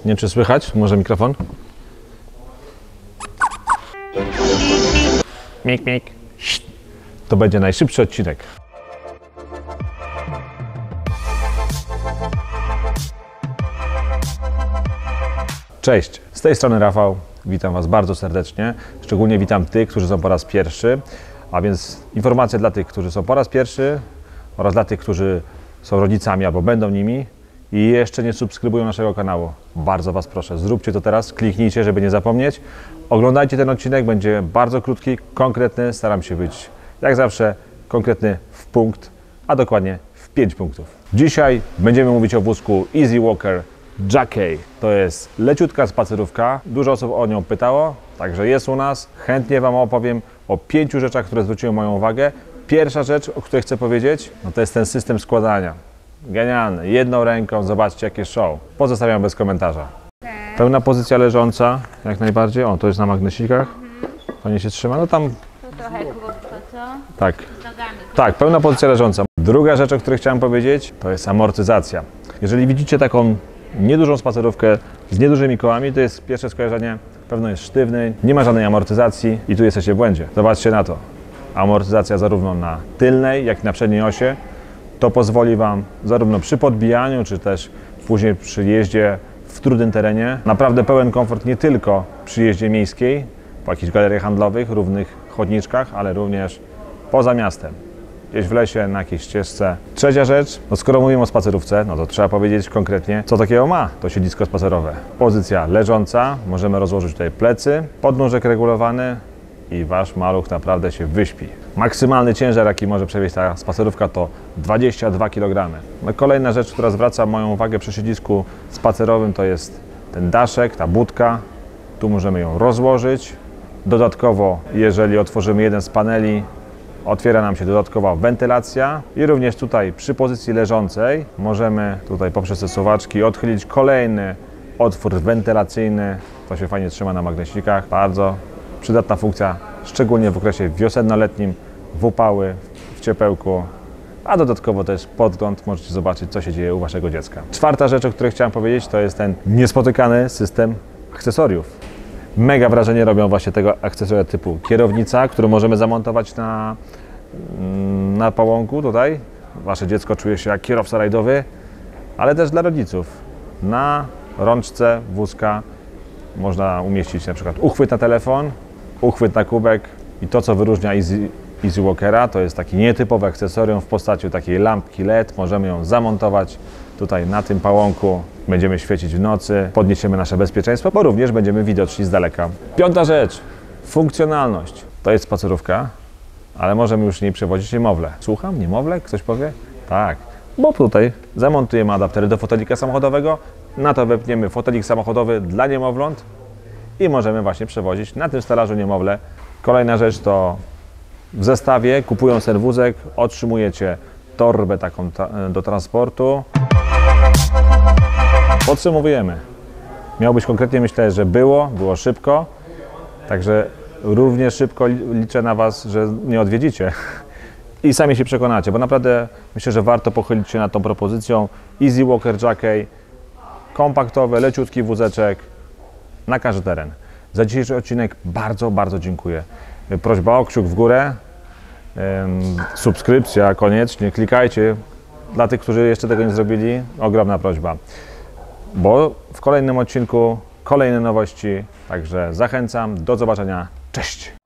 Nie wiem, czy słychać, może mikrofon? Mik, mik. To będzie najszybszy odcinek. Cześć, z tej strony Rafał, witam Was bardzo serdecznie. Szczególnie witam tych, którzy są po raz pierwszy, a więc informacje dla tych, którzy są po raz pierwszy oraz dla tych, którzy są rodzicami albo będą nimi i jeszcze nie subskrybują naszego kanału. Bardzo Was proszę, zróbcie to teraz, kliknijcie, żeby nie zapomnieć. Oglądajcie ten odcinek, będzie bardzo krótki, konkretny, staram się być jak zawsze konkretny w punkt, a dokładnie w 5 punktów. Dzisiaj będziemy mówić o wózku Easy Walker Jockey. To jest leciutka spacerówka, dużo osób o nią pytało, także jest u nas. Chętnie Wam opowiem o 5 rzeczach, które zwróciły moją uwagę. Pierwsza rzecz, o której chcę powiedzieć, no to jest ten system składania. Genialny, jedną ręką, zobaczcie jakie show. Pozostawiam bez komentarza. Pełna pozycja leżąca, jak najbardziej. O, to jest na magnesikach. Fajnie się trzyma, no tam... To trochę krótko, co? Tak. Z nogami. Tak, pełna pozycja leżąca. Druga rzecz, o której chciałem powiedzieć, to jest amortyzacja. Jeżeli widzicie taką niedużą spacerówkę z niedużymi kołami, to jest pierwsze skojarzenie, pewno jest sztywny, nie ma żadnej amortyzacji i tu jesteście w błędzie. Zobaczcie na to. Amortyzacja zarówno na tylnej, jak i na przedniej osie. To pozwoli Wam zarówno przy podbijaniu, czy też później przy jeździe w trudnym terenie. Naprawdę pełen komfort nie tylko przy jeździe miejskiej, po jakichś galeriach handlowych, równych chodniczkach, ale również poza miastem. Gdzieś w lesie, na jakiejś ścieżce. Trzecia rzecz, no skoro mówimy o spacerówce, no to trzeba powiedzieć konkretnie, co takiego ma to siedzisko spacerowe. Pozycja leżąca, możemy rozłożyć tutaj plecy, podnóżek regulowany i Wasz maluch naprawdę się wyśpi. Maksymalny ciężar, jaki może przewieźć ta spacerówka, to 22 kg. No kolejna rzecz, która zwraca moją uwagę przy siedzisku spacerowym, to jest ten daszek, ta budka. Tu możemy ją rozłożyć. Dodatkowo, jeżeli otworzymy jeden z paneli, otwiera nam się dodatkowa wentylacja i również tutaj przy pozycji leżącej możemy tutaj poprzez te suwaczki odchylić kolejny otwór wentylacyjny. To się fajnie trzyma na magnesikach. Bardzo przydatna funkcja, szczególnie w okresie wiosenno-letnim, w upały, w ciepełku, a dodatkowo też podgląd, możecie zobaczyć, co się dzieje u Waszego dziecka. Czwarta rzecz, o której chciałem powiedzieć, to jest ten niespotykany system akcesoriów. Mega wrażenie robią właśnie tego akcesoria typu kierownica, którą możemy zamontować na pałąku tutaj. Wasze dziecko czuje się jak kierowca rajdowy, ale też dla rodziców. Na rączce wózka można umieścić na przykład uchwyt na telefon, uchwyt na kubek i to, co wyróżnia Easy Walkera, to jest taki nietypowy akcesorium w postaci takiej lampki LED. Możemy ją zamontować tutaj na tym pałąku. Będziemy świecić w nocy, podniesiemy nasze bezpieczeństwo, bo również będziemy widoczni z daleka. Piąta rzecz, funkcjonalność. To jest spacerówka, ale możemy już w niej przewozić niemowlę. Słucham, niemowlę? Ktoś powie? Tak, bo tutaj zamontujemy adaptery do fotelika samochodowego, na to wepniemy fotelik samochodowy dla niemowląt i możemy właśnie przewozić na tym stelażu niemowlę. Kolejna rzecz to w zestawie, kupując ten wózek, otrzymujecie torbę taką do transportu. Podsumowujemy. Miało być konkretnie, myślę, że było szybko, także również szybko liczę na Was, że mnie odwiedzicie i sami się przekonacie, bo naprawdę myślę, że warto pochylić się nad tą propozycją Easy Walker Jockey, kompaktowy, leciutki wózeczek na każdy teren. Za dzisiejszy odcinek bardzo, bardzo dziękuję. Prośba o kciuk w górę, subskrypcja koniecznie, klikajcie. Dla tych, którzy jeszcze tego nie zrobili, ogromna prośba. Bo w kolejnym odcinku kolejne nowości, także zachęcam, do zobaczenia, cześć!